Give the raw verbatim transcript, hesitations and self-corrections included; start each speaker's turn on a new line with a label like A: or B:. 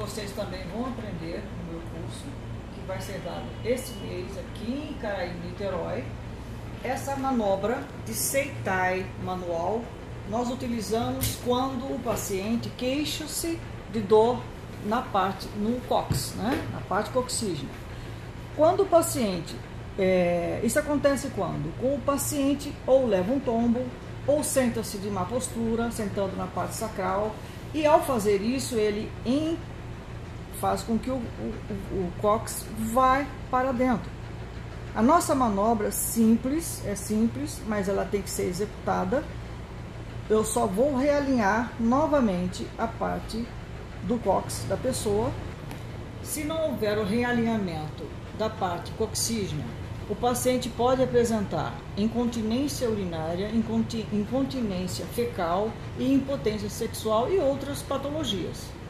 A: vocês também vão aprender no meu curso, que vai ser dado esse mês aqui em Caraí, Niterói. Essa manobra de Seitai manual nós utilizamos quando o paciente queixa-se de dor na parte, no cóccix, né? Na parte coxígena. Quando o paciente, é, isso acontece quando? Com o paciente ou leva um tombo, ou senta-se de má postura, sentando na parte sacral, e ao fazer isso ele em, faz com que o, o, o cóccix vá para dentro. A nossa manobra simples, é simples, mas ela tem que ser executada. Eu só vou realinhar novamente a parte do cóccix da pessoa. Se não houver o realinhamento da parte coxígena, o paciente pode apresentar incontinência urinária, incontinência fecal e impotência sexual e outras patologias.